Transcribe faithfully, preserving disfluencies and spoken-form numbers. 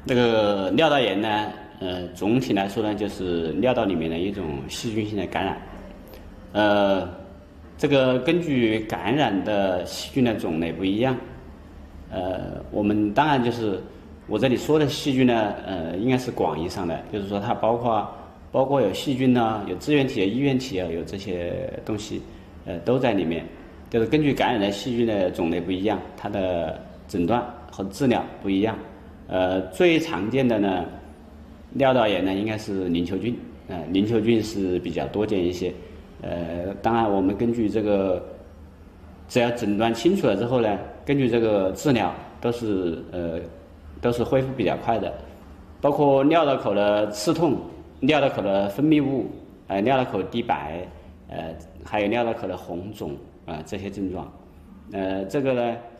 这个尿道炎呢，呃，总体来说呢，就是尿道里面的一种细菌性的感染。呃，这个根据感染的细菌的种类不一样，呃，我们当然就是我这里说的细菌呢，呃，应该是广义上的，就是说它包括包括有细菌呢，有支原体、衣原体啊，有这些东西，呃，都在里面。就是根据感染的细菌的种类不一样，它的诊断和治疗不一样。呃，最常见的呢，尿道炎呢应该是淋球菌，呃，淋球菌是比较多见一些。呃，当然我们根据这个，只要诊断清楚了之后呢，根据这个治疗都是呃都是恢复比较快的，包括尿道口的刺痛、尿道口的分泌物、呃尿道口滴白，呃还有尿道口的红肿啊、呃、这些症状。呃，这个呢，